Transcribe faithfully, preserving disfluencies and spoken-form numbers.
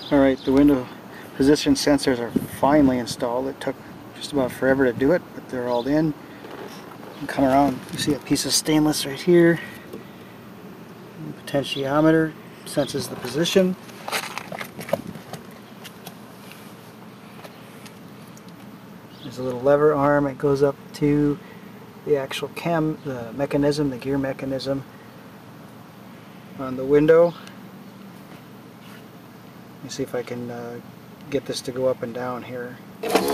Alright, the window position sensors are finally installed. It took just about forever to do it, but they're all in. You come around, you see a piece of stainless right here. Potentiometer senses the position. There's a little lever arm. It goes up to the actual cam, the mechanism, the gear mechanism on the window. Let me see if I can uh, get this to go up and down here.